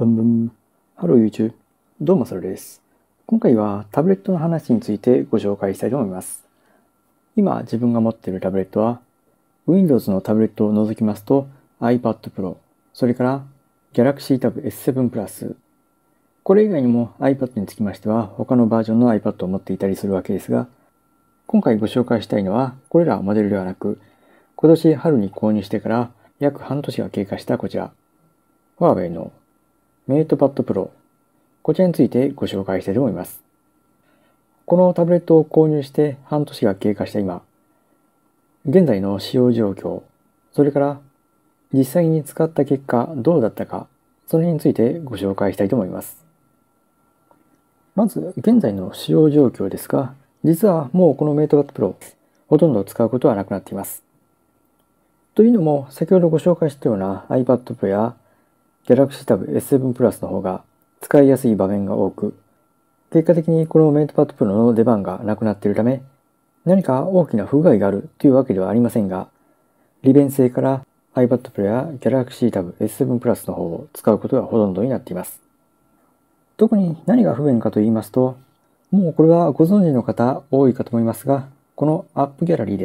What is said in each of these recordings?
ブンブン。ハロー YouTube。どうもそれです。今回はタブレットの話についてご紹介したいと思います。今自分が持っているタブレットは Windows のタブレットを除きますと iPad Pro、それから Galaxy Tab S7 Plus。これ以外にも iPad につきましては他のバージョンの iPad を持っていたりするわけですが、今回ご紹介したいのはこれらモデルではなく、今年春に購入してから約半年が経過したこちら、ファーウェイのメイトパッドプロ、こちらについてご紹介したいと思います。このタブレットを購入して半年が経過した今、現在の使用状況、それから実際に使った結果どうだったか、その辺についてご紹介したいと思います。まず現在の使用状況ですが、実はもうこのメイトパッドプロ、ほとんど使うことはなくなっています。というのも、先ほどご紹介したような iPad Pro や Galaxy Tab S7 Plus の方が使いやすい場面が多く、結果的にこのメイトパッドプロの出番がなくなっているため、何か大きな不具合があるというわけではありませんが、利便性から iPad Pro や Galaxy Tab S7 Plus の方を使うことがほとんどになっています。特に何が不便かと言いますと、もうこれはご存知の方多いかと思いますが、このアップギャラリーです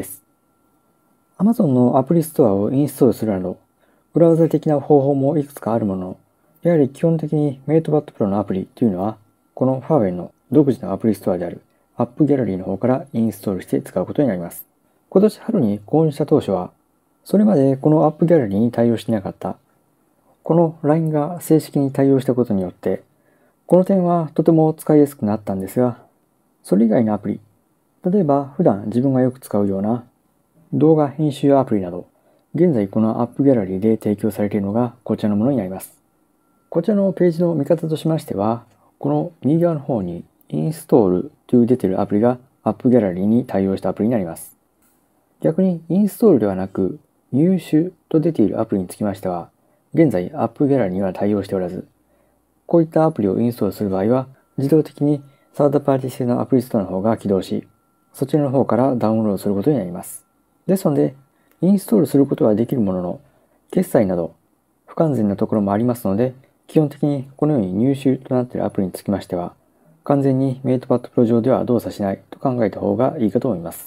。Amazon のアプリストアをインストールするなど、ブラウザ的な方法もいくつかあるものの、やはり基本的にメイトパッドプロのアプリというのは、このファーウェイの独自のアプリストアであるアップギャラリーの方からインストールして使うことになります。今年春に購入した当初は、それまでこのアップギャラリーに対応していなかった、この LINE が正式に対応したことによって、この点はとても使いやすくなったんですが、それ以外のアプリ、例えば普段自分がよく使うような動画編集アプリなど、現在このアップギャラリーで提供されているのがこちらのものになります。こちらのページの見方としましては、この右側の方にインストールという出ているアプリがアップギャラリーに対応したアプリになります。逆にインストールではなく入手と出ているアプリにつきましては、現在アップギャラリーには対応しておらず、こういったアプリをインストールする場合は、自動的にサードパーティ製のアプリストアの方が起動し、そちらの方からダウンロードすることになります。ですので、インストールすることはできるものの、決済など不完全なところもありますので、基本的にこのように入手となっているアプリにつきましては、完全にメイトパッドプロ上では動作しないと考えた方がいいかと思います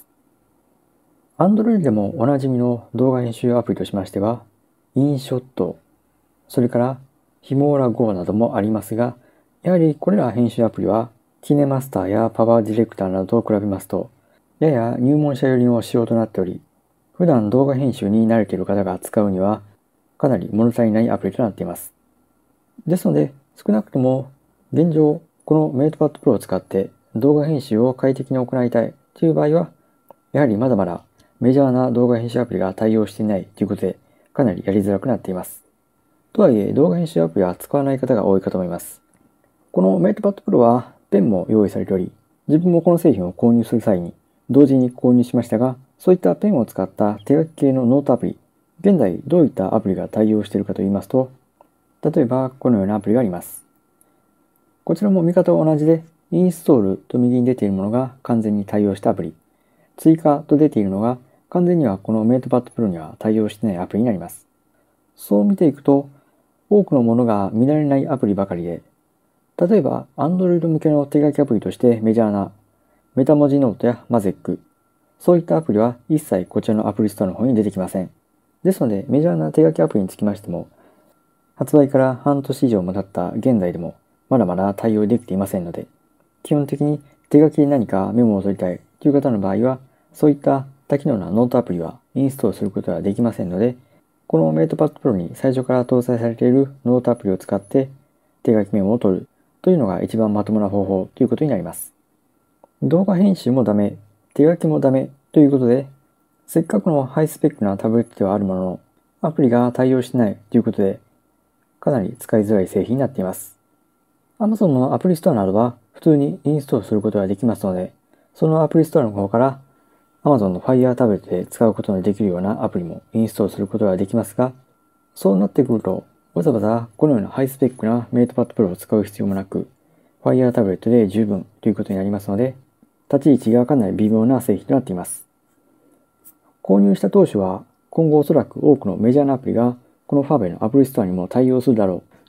。Android でもおなじみの動画編集アプリとしましては、インショット、それからヒモーラ Go などもありますが、やはりこれら編集アプリは、キネマスターやパワーディレクターなどと比べますと、やや入門者寄りの仕様となっており、普段動画編集に慣れている方が使うには、かなり物足りないアプリとなっています。ですので、少なくとも現状、このメイトパッドプロを使って動画編集を快適に行いたいという場合は、やはりまだまだメジャーな動画編集アプリが対応していないということで、かなりやりづらくなっています。とはいえ、動画編集アプリは使わない方が多いかと思います。このメイトパッドプロはペンも用意されており、自分もこの製品を購入する際に同時に購入しましたが、そういったペンを使った手書き系のノートアプリ、現在どういったアプリが対応しているかと言いますと、例えばこのようなアプリがあります。こちらも見方は同じで、インストールと右に出ているものが完全に対応したアプリ、追加と出ているのが完全にはこのメイトパッドプロには対応していないアプリになります。そう見ていくと、多くのものが見慣れないアプリばかりで、例えば Android 向けの手書きアプリとしてメジャーなメタ文字ノートやマゼック、そういったアプリは一切こちらのアプリストアの方に出てきません。ですので、メジャーな手書きアプリにつきましても、発売から半年以上も経った現在でも、まだまだ対応できていませんので、基本的に手書きで何かメモを取りたいという方の場合は、そういった多機能なノートアプリはインストールすることはできませんので、このメイトパッドプロに最初から搭載されているノートアプリを使って手書きメモを取るというのが一番まともな方法ということになります。動画編集もダメ、手書きもダメということで、せっかくのハイスペックなタブレットではあるものの、アプリが対応してないということで、かなり使いづらい製品になっています。Amazon のアプリストアなどは普通にインストールすることができますので、そのアプリストアの方から Amazon の Fire タブレットで使うことのできるようなアプリもインストールすることができますが、そうなってくると、わざわざこのようなハイスペックなメイトパッドプロを使う必要もなく、Fire タブレットで十分ということになりますので、立ち位置がかなり微妙な製品となっています。購入した当初は、今後おそらく多くのメジャーなアプリがこのファーウェイのアプリストアにも対応するだろう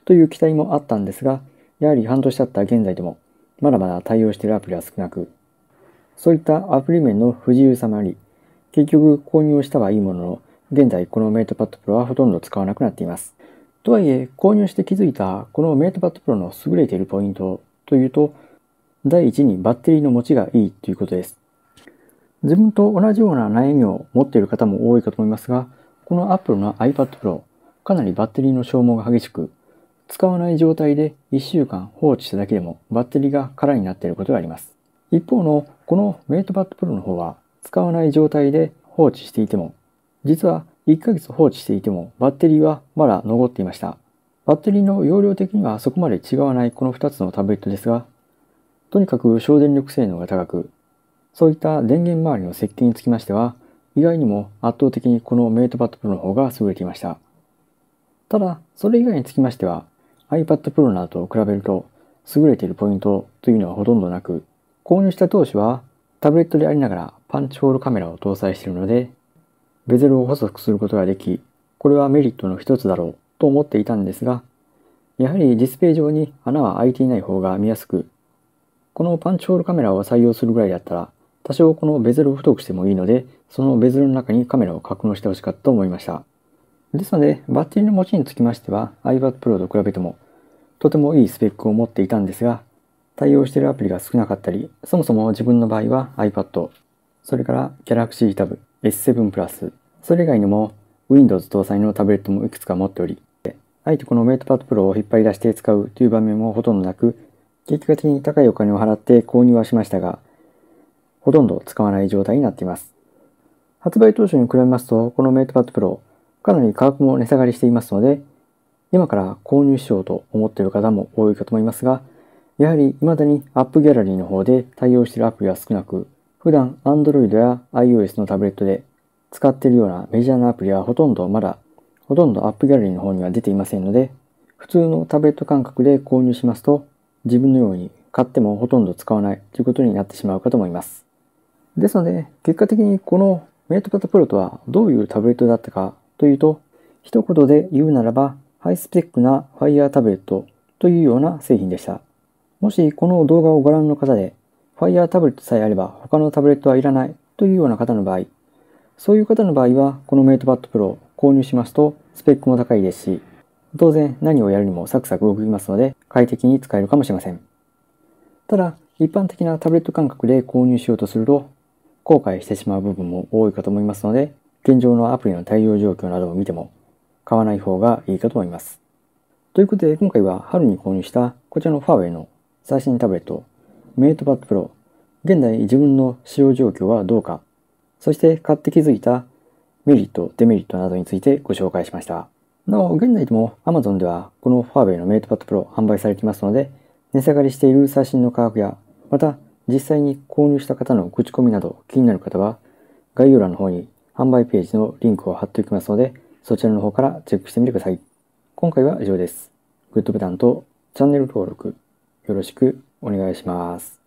という期待もあったんですが、やはり半年経った現在でも、まだまだ対応しているアプリは少なく、そういったアプリ面の不自由さもあり、結局購入をしたはいいものの、現在このメイトパッドプロはほとんど使わなくなっています。とはいえ、購入して気づいたこのメイトパッドプロの優れているポイントというと、第一にバッテリーの持ちがいいということです。自分と同じような悩みを持っている方も多いかと思いますが、この Apple の iPad Pro、かなりバッテリーの消耗が激しく、使わない状態で1週間放置しただけでもバッテリーが空になっていることがあります。一方のこのメイトパッドプロの方は、使わない状態で放置していても、実は1ヶ月放置していてもバッテリーはまだ残っていました。バッテリーの容量的にはそこまで違わないこの2つのタブレットですが、とにかく省電力性能が高く、そういった電源周りの設計につきましては、意外にも圧倒的にこのメイトパッドプロの方が優れていました。ただ、それ以外につきましては、iPad Pro などと比べると優れているポイントというのはほとんどなく、購入した当初はタブレットでありながらパンチホールカメラを搭載しているので、ベゼルを細くすることができ、これはメリットの一つだろうと思っていたんですが、やはりディスプレイ上に穴は開いていない方が見やすく、このパンチホールカメラを採用するぐらいだったら、多少このベゼルを太くしてもいいので、そのベゼルの中にカメラを格納してほしかったと思いました。ですので、バッテリーの持ちにつきましては iPad Pro と比べてもとてもいいスペックを持っていたんですが、対応しているアプリが少なかったり、そもそも自分の場合は iPad、それから Galaxy Tab S7 Plus、それ以外にも Windows 搭載のタブレットもいくつか持っており、あえてこのメイトパッドプロを引っ張り出して使うという場面もほとんどなく、結果的に高いお金を払って購入はしましたが、ほとんど使わない状態になっています。発売当初に比べますと、このメイトパッドプロ、かなり価格も値下がりしていますので、今から購入しようと思っている方も多いかと思いますが、やはり未だにアップギャラリーの方で対応しているアプリは少なく、普段 Android や iOS のタブレットで使っているようなメジャーなアプリはほとんどアップギャラリーの方には出ていませんので、普通のタブレット感覚で購入しますと、自分のように買ってもほとんど使わないということになってしまうかと思います。ですので、結果的にこのメイトパッドプロとはどういうタブレットだったかというと、一言で言うならば、ハイスペックな Fire タブレットというような製品でした。もしこの動画をご覧の方で、Fire タブレットさえあれば他のタブレットはいらないというような方の場合、そういう方の場合は、このメイトパッドプロを購入しますと、スペックも高いですし、当然何をやるにもサクサク動きますので、快適に使えるかもしれません。ただ、一般的なタブレット感覚で購入しようとすると、後悔してしまう部分も多いかと思いますので、現状のアプリの対応状況などを見ても、買わない方がいいかと思います。ということで、今回は春に購入したこちらのファーウェイの最新タブレット、メイトパッドプロ、現在自分の使用状況はどうか、そして買って気づいたメリット、デメリットなどについてご紹介しました。なお、現在でも Amazon ではこのファーウェイのメイトパッドプロ販売されていますので、値下がりしている最新の価格や、また実際に購入した方の口コミなど気になる方は、概要欄の方に販売ページのリンクを貼っておきますので、そちらの方からチェックしてみてください。今回は以上です。グッドボタンとチャンネル登録よろしくお願いします。